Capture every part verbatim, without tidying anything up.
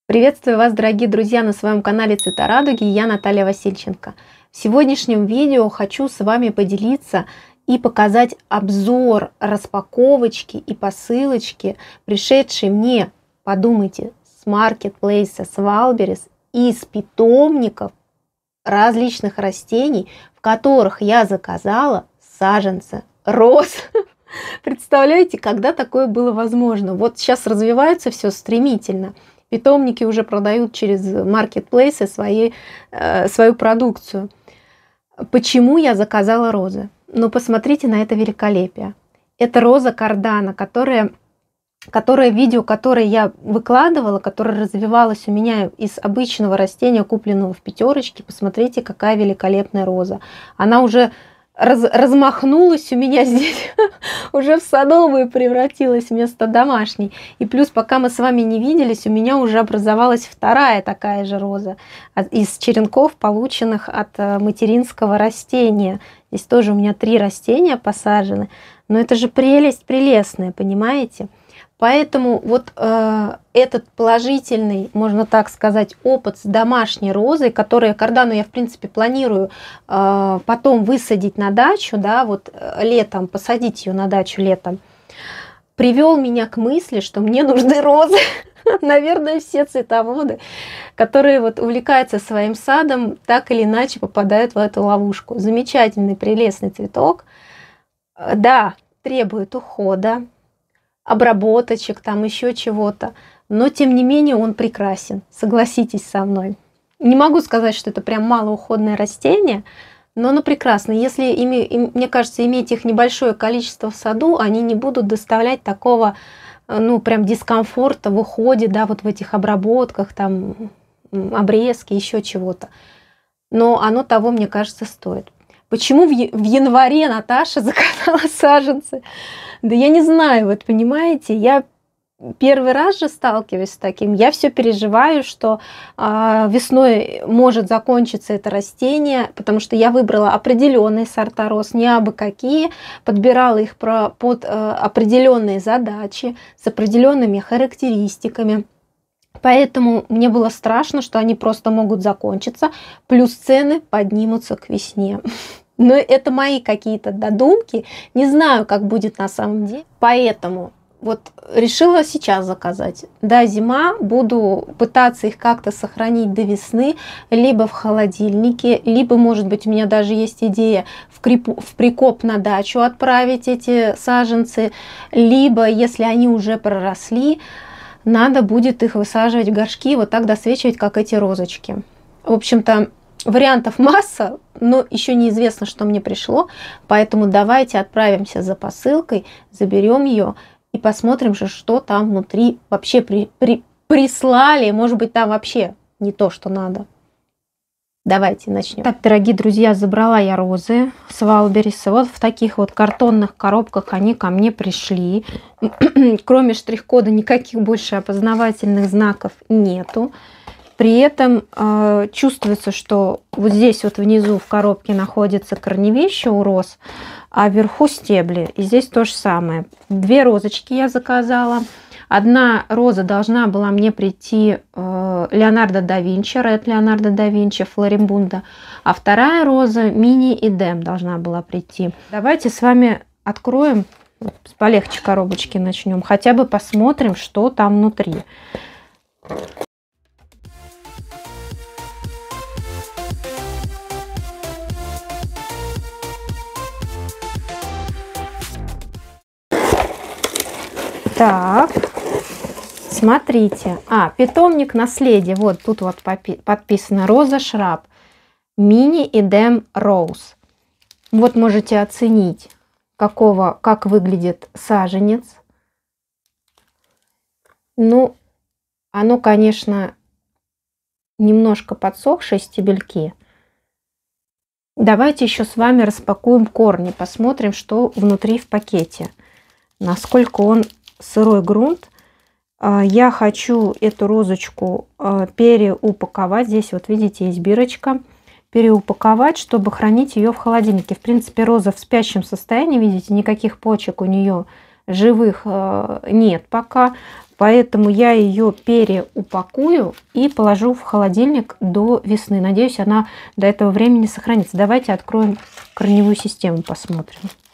Приветствую вас, дорогие друзья, на своем канале Цвета Радуги. Я Наталья Васильченко. В сегодняшнем видео хочу с вами поделиться и показать обзор распаковочки и посылочки, пришедшей мне, подумайте, с маркетплейса, с Вайлдберрис, из питомников различных растений, в которых я заказала саженцы роз. Представляете, когда такое было возможно? Вот сейчас развивается все стремительно. Питомники уже продают через маркетплейсы свои, э, свою продукцию. Почему я заказала розы? Ну, посмотрите на это великолепие. Это роза кардана, которая, которая видео, которое я выкладывала, которое развивалось у меня из обычного растения, купленного в пятерочке. Посмотрите, какая великолепная роза. Она уже раз, размахнулась у меня здесь, уже в садовую превратилась вместо домашней. И плюс, пока мы с вами не виделись, у меня уже образовалась вторая такая же роза из черенков, полученных от материнского растения. Здесь тоже у меня три растения посажены. Но это же прелесть прелестная, понимаете? Поэтому вот э, этот положительный, можно так сказать, опыт с домашней розой, которую кардану я, в принципе, планирую э, потом высадить на дачу, да, вот летом, посадить ее на дачу летом, привел меня к мысли, что мне нужны розы. Наверное, все цветоводы, которые вот увлекаются своим садом, так или иначе попадают в эту ловушку. Замечательный, прелестный цветок. Да, требует ухода, обработочек, там еще чего-то. Но, тем не менее, он прекрасен. Согласитесь со мной. Не могу сказать, что это прям малоуходное растение, но оно прекрасно. Если, ими, мне кажется, иметь их небольшое количество в саду, они не будут доставлять такого, ну, прям дискомфорта в уходе, да, вот в этих обработках, там, обрезки, еще чего-то. Но оно того, мне кажется, стоит. Почему в январе Наташа заказала саженцы? Да я не знаю, вот понимаете, я первый раз же сталкиваюсь с таким. Я все переживаю, что э, весной может закончиться это растение, потому что я выбрала определенные сорта роз, не абы какие, подбирала их про, под э, определенные задачи, с определенными характеристиками. Поэтому мне было страшно, что они просто могут закончиться, плюс цены поднимутся к весне. Но это мои какие-то додумки. Не знаю, как будет на самом деле. Поэтому вот решила сейчас заказать. Да, зима, буду пытаться их как-то сохранить до весны, либо в холодильнике, либо, может быть, у меня даже есть идея в, крипу, в прикоп на дачу отправить эти саженцы, либо, если они уже проросли, надо будет их высаживать в горшки, вот так досвечивать, как эти розочки. В общем-то, вариантов масса, но еще неизвестно, что мне пришло, поэтому давайте отправимся за посылкой, заберем ее и посмотрим же, что там внутри вообще при, при, прислали. Может быть, там вообще не то, что надо. Давайте начнем. Так, дорогие друзья, забрала я розы с Вайлдберриса. Вот в таких вот картонных коробках они ко мне пришли. Кроме штрих-кода никаких больше опознавательных знаков нету. При этом э, чувствуется, что вот здесь вот внизу в коробке находится корневище у роз, а вверху стебли. И здесь то же самое. Две розочки я заказала. Одна роза должна была мне прийти э, Леонардо да Винчи, Ред Леонардо да Винчи, Флоримбунда. А вторая роза Мини Эдем должна была прийти. Давайте с вами откроем, с полегче коробочки начнем. Хотя бы посмотрим, что там внутри. Так, смотрите. А, питомник наследие. Вот тут вот подписано Роза Шраб. Мини Эдем Роуз. Вот можете оценить, какого, как выглядит саженец. Ну, оно, конечно, немножко подсохшие стебельки. Давайте еще с вами распакуем корни. Посмотрим, что внутри в пакете. Насколько он сырой грунт. Я хочу эту розочку переупаковать. Здесь вот видите, есть бирочка. Переупаковать, чтобы хранить ее в холодильнике. В принципе, роза в спящем состоянии. Видите, никаких почек у нее живых нет пока. Поэтому я ее переупакую и положу в холодильник до весны. Надеюсь, она до этого времени сохранится. Давайте откроем корневую систему, посмотрим.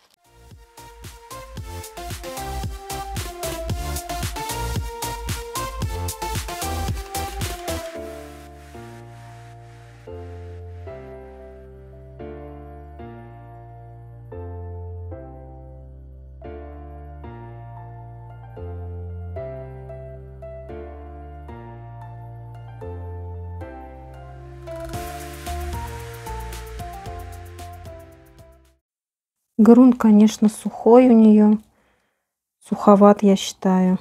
Грунт, конечно, сухой у нее. Суховат, я считаю.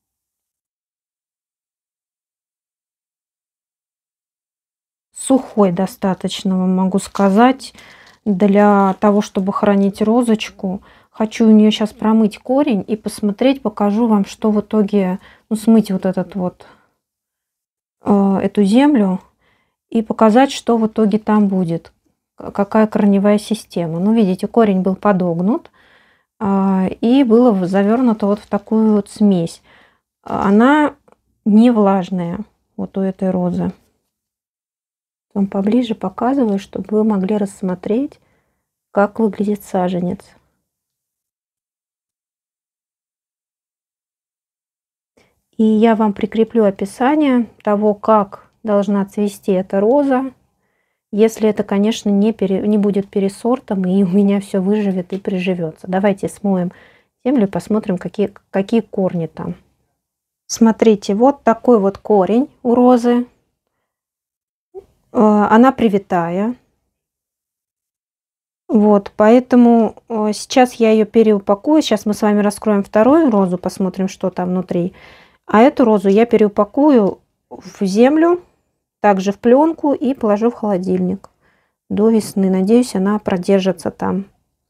Сухой достаточно, вам могу сказать, для того, чтобы хранить розочку. Хочу у нее сейчас промыть корень и посмотреть, покажу вам, что в итоге, ну, смыть вот этот вот, э, эту землю и показать, что в итоге там будет, какая корневая система. Ну, видите, корень был подогнут э, и было завернуто вот в такую вот смесь. Она не влажная, вот у этой розы. Вам поближе показываю, чтобы вы могли рассмотреть, как выглядит саженец. И я вам прикреплю описание того, как должна цвести эта роза, если это, конечно, не, пере, не будет пересортом и у меня все выживет и приживется. Давайте смоем землю и посмотрим, какие, какие корни там. Смотрите, вот такой вот корень у розы. Она привитая. Вот, поэтому сейчас я ее переупакую. Сейчас мы с вами раскроем вторую розу, посмотрим, что там внутри. А эту розу я переупакую в землю, также в пленку и положу в холодильник до весны. Надеюсь, она продержится там.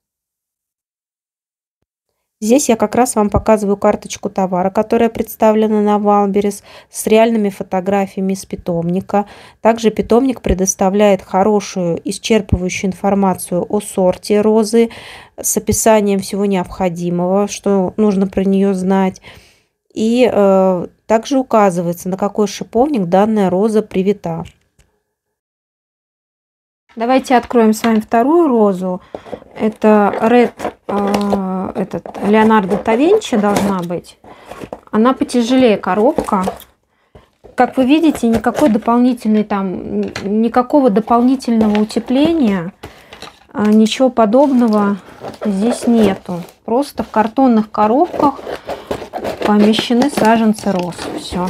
Здесь я как раз вам показываю карточку товара, которая представлена на Валберес с реальными фотографиями с питомника. Также питомник предоставляет хорошую, исчерпывающую информацию о сорте розы с описанием всего необходимого, что нужно про нее знать. И э, также указывается, на какой шиповник данная роза привита. Давайте откроем с вами вторую розу. Это Red, э, этот, Леонардо да Винчи должна быть. Она потяжелее коробка. Как вы видите, никакой дополнительной там, никакого дополнительного утепления, э, ничего подобного здесь нету. Просто в картонных коробках помещены саженцы роз. Все.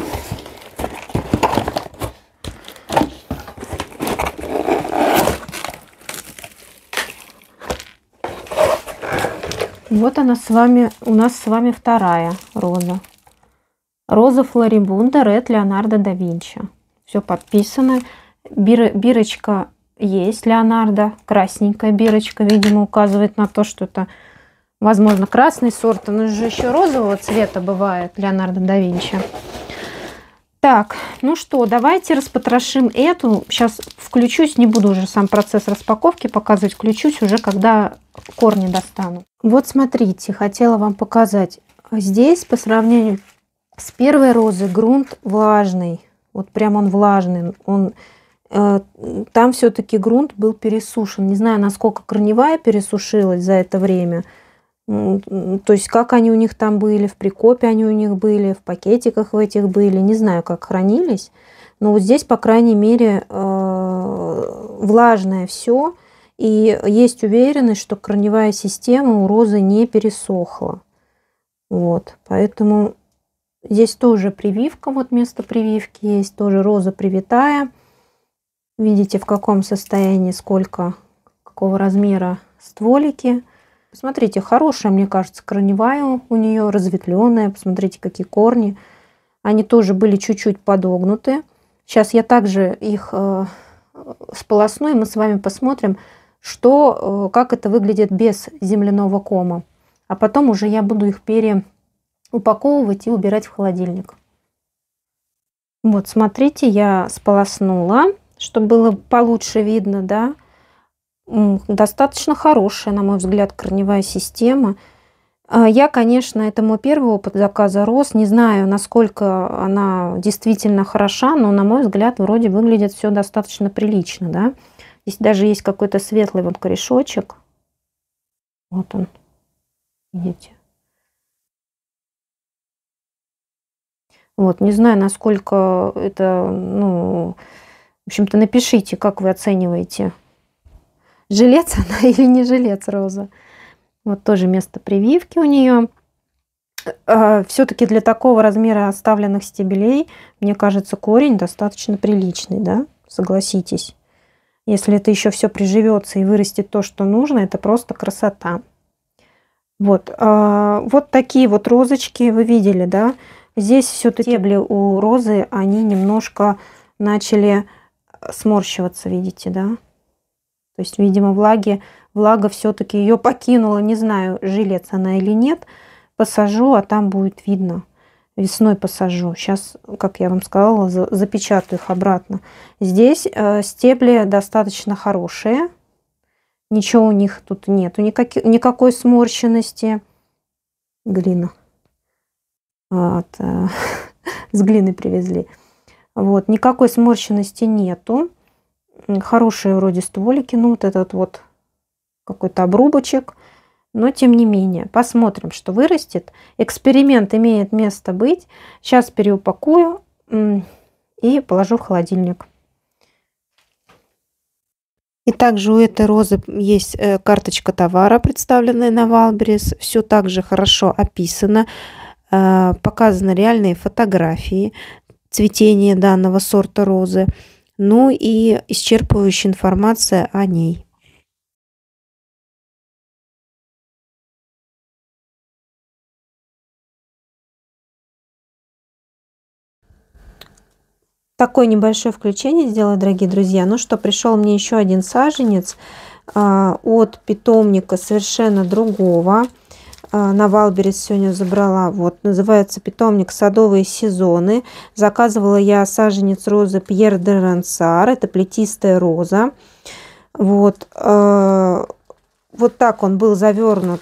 Вот она с вами, у нас с вами вторая роза. Роза Флорибунда Ред Леонардо да Винчи. Все подписано. Бир, бирочка есть Леонардо. Красненькая бирочка, видимо, указывает на то, что это, возможно, красный сорт. Но же еще розового цвета бывает Леонардо да Винчи. Так, ну что, давайте распотрошим эту. Сейчас включусь, не буду уже сам процесс распаковки показывать. Включусь уже, когда корни достану. Вот смотрите, хотела вам показать. Здесь по сравнению с первой розой грунт влажный. Вот прям он влажный. Он, э, там все-таки грунт был пересушен. Не знаю, насколько корневая пересушилась за это время. То есть как они у них там были, в прикопе они у них были, в пакетиках в этих были. Не знаю, как хранились. Но вот здесь, по крайней мере, э, влажное все. И есть уверенность, что корневая система у розы не пересохла. Вот, поэтому здесь тоже прививка, вот место прививки есть, тоже роза привитая. Видите, в каком состоянии, сколько, какого размера стволики. Посмотрите, хорошая, мне кажется, корневая у нее, разветвленная. Посмотрите, какие корни. Они тоже были чуть-чуть подогнуты. Сейчас я также их э, сполосну, и мы с вами посмотрим, что, как это выглядит без земляного кома. А потом уже я буду их переупаковывать и убирать в холодильник. Вот, смотрите, я сполоснула, чтобы было получше видно, да. Достаточно хорошая, на мой взгляд, корневая система. Я, конечно, это мой первый опыт заказа роз. Не знаю, насколько она действительно хороша, но, на мой взгляд, вроде выглядит все достаточно прилично, да. Здесь даже есть какой-то светлый вот корешочек. Вот он, видите. Вот, не знаю, насколько это, ну, в общем-то, напишите, как вы оцениваете, жилец она или не жилец роза. Вот тоже место прививки у нее. Все-таки для такого размера оставленных стебелей, мне кажется, корень достаточно приличный, да, согласитесь. Если это еще все приживется и вырастет то, что нужно, это просто красота. Вот, вот такие вот розочки вы видели, да. Здесь все-таки стебли у розы, они немножко начали сморщиваться, видите, да. То есть, видимо, влаги, влага все-таки ее покинула. Не знаю, жилец она или нет. Посажу, а там будет видно. Весной посажу. Сейчас, как я вам сказала, запечатаю их обратно. Здесь э, стебли достаточно хорошие. Ничего у них тут нету. Никакой, никакой сморщенности. Глина. Вот, э, с глины привезли. Вот, никакой сморщенности нету. Хорошие вроде стволики. Ну, вот этот вот какой-то обрубочек. Но тем не менее, посмотрим, что вырастет. Эксперимент имеет место быть. Сейчас переупакую и положу в холодильник. И также у этой розы есть карточка товара, представленная на Валберес. Все также хорошо описано. Показаны реальные фотографии цветения данного сорта розы. Ну и исчерпывающая информация о ней. Такое небольшое включение сделаю, дорогие друзья. Ну что, пришел мне еще один саженец а, от питомника совершенно другого. А, на Валберес сегодня забрала. Вот, называется питомник «Садовые сезоны». Заказывала я саженец розы Пьер де Рансар. Это плетистая роза. Вот, а, вот так он был завернут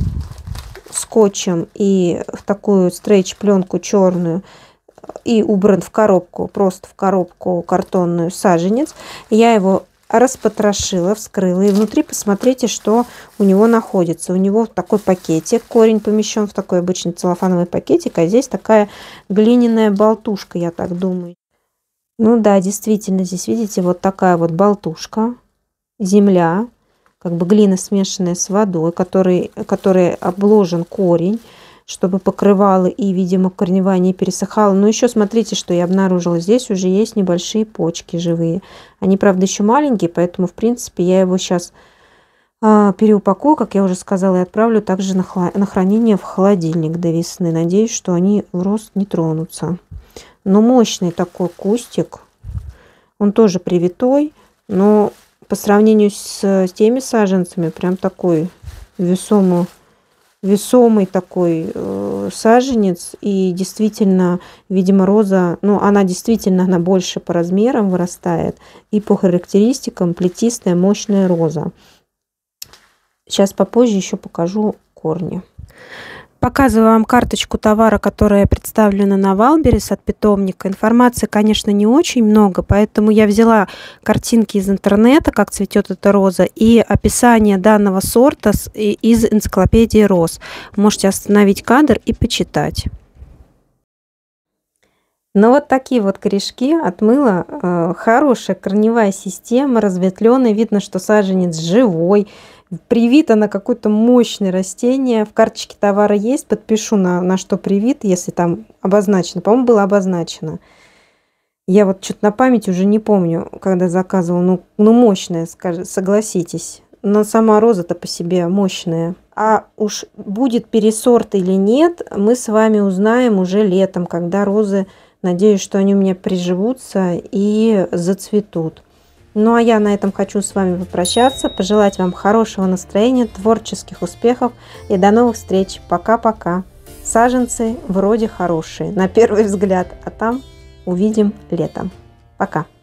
скотчем и в такую стрейч-пленку черную. И убран в коробку, просто в коробку картонную саженец. Я его распотрошила, вскрыла. И внутри посмотрите, что у него находится. У него такой пакетик. Корень помещен в такой обычный целлофановый пакетик. А здесь такая глиняная болтушка, я так думаю. Ну да, действительно, здесь видите, вот такая вот болтушка. Земля, как бы глина, смешанная с водой, который, который обложен корень, чтобы покрывало и, видимо, корневая не пересыхала. Но еще смотрите, что я обнаружила. Здесь уже есть небольшие почки живые. Они, правда, еще маленькие, поэтому, в принципе, я его сейчас а, переупакую, как я уже сказала, и отправлю также на, на хранение в холодильник до весны. Надеюсь, что они в рост не тронутся. Но мощный такой кустик. Он тоже привитой, но по сравнению с, с теми саженцами, прям такой весомый. весомый такой э, саженец. И действительно, видимо, роза, ну, она действительно, она больше по размерам вырастает. И по характеристикам плетистая, мощная роза. Сейчас попозже еще покажу корни. Показываю вам карточку товара, которая представлена на Валберес от питомника. Информации, конечно, не очень много, поэтому я взяла картинки из интернета, как цветет эта роза, и описание данного сорта из энциклопедии роз. Можете остановить кадр и почитать. Ну вот такие вот корешки отмыла. Э, хорошая корневая система, разветвленная. Видно, что саженец живой. Привито на какое-то мощное растение. В карточке товара есть. Подпишу, на, на что привит, если там обозначено. По-моему, было обозначено. Я вот что-то на память уже не помню, когда заказывала. Ну, ну мощная, скажи, согласитесь. Но сама роза-то по себе мощная. А уж будет пересорт или нет, мы с вами узнаем уже летом, когда розы, надеюсь, что они у меня приживутся и зацветут. Ну а я на этом хочу с вами попрощаться, пожелать вам хорошего настроения, творческих успехов и до новых встреч. Пока-пока. Саженцы вроде хорошие, на первый взгляд, а там увидим летом. Пока.